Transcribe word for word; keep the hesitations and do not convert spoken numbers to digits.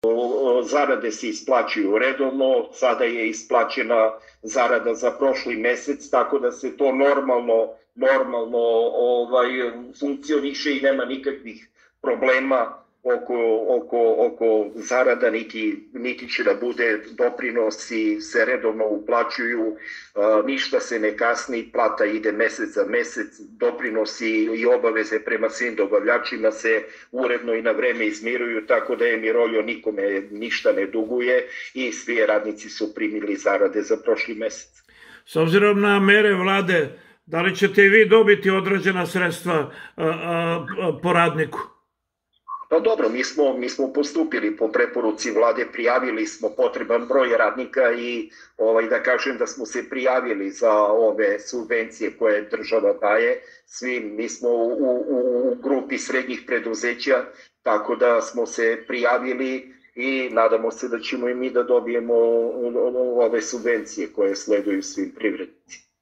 zarade se isplaćuju redovno, sada je isplaćena zarada za prošli mesec, tako da se to normalno, normalno ovaj, funkcioniše i nema nikakvih problema oko, oko, oko zarada, niti, niti će da bude, doprinosi se redovno uplaćuju, a, ništa se ne kasni, plata ide mesec za mesec, doprinosi i obaveze prema svim dobavljačima se uredno i na vreme izmiruju, tako da je Miroljo nikome ništa ne duguje i svi radnici su primili zarade za prošli mesec. S obzirom na mere vlade, da li ćete i vi dobiti određena sredstva a, a, a, po radniku? Pa dobro, mi smo, mi smo postupili po preporuci vlade, prijavili smo potreban broj radnika i ovaj, da kažem da smo se prijavili za ove subvencije koje država daje. Svi mi smo u, u, u grupi srednjih preduzeća, tako da smo se prijavili i nadamo se da ćemo i mi da dobijemo ove subvencije koje sleduju svim privrednicima.